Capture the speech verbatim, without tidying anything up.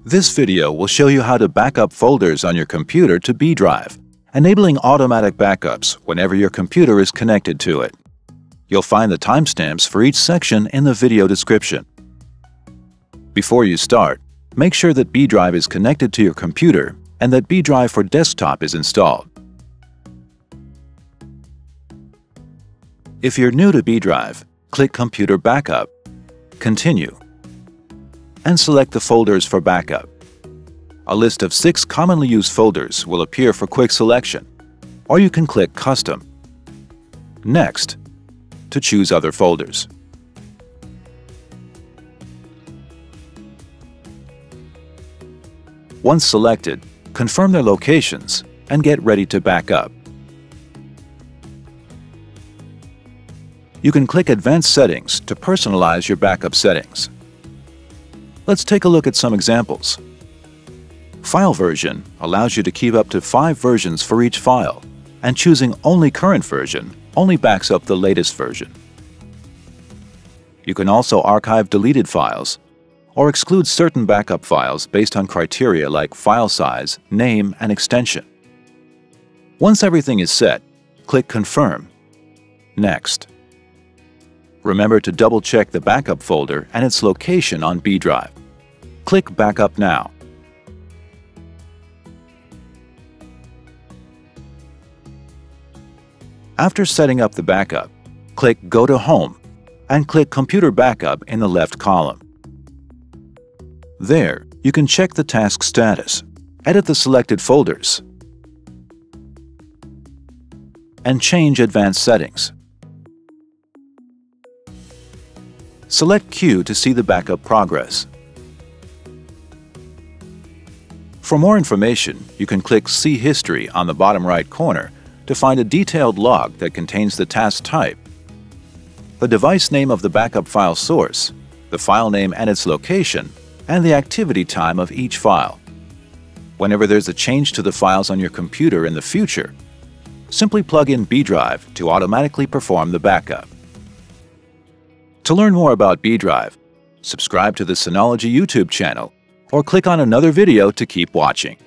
This video will show you how to back up folders on your computer to B Drive, enabling automatic backups whenever your computer is connected to it. You'll find the timestamps for each section in the video description. Before you start, make sure that B Drive is connected to your computer and that B Drive for Desktop is installed. If you're new to B Drive, click Computer Backup, Continue, and select the folders for backup. A list of six commonly used folders will appear for quick selection, or you can click Custom, Next, to choose other folders. Once selected, confirm their locations and get ready to back up. You can click Advanced Settings to personalize your backup settings. Let's take a look at some examples. File version allows you to keep up to five versions for each file, and choosing only current version only backs up the latest version. You can also archive deleted files or exclude certain backup files based on criteria like file size, name, and extension. Once everything is set, click Confirm, Next. Remember to double-check the backup folder and its location on B Drive. Click Backup Now. After setting up the backup, click Go to Home and click Computer Backup in the left column. There, you can check the task status, edit the selected folders, and change advanced settings. Select Queue to see the backup progress. For more information, you can click See History on the bottom right corner to find a detailed log that contains the task type, the device name of the backup file source, the file name and its location, and the activity time of each file. Whenever there's a change to the files on your computer in the future, simply plug in B Drive to automatically perform the backup. To learn more about B Drive, subscribe to the Synology YouTube channel or click on another video to keep watching.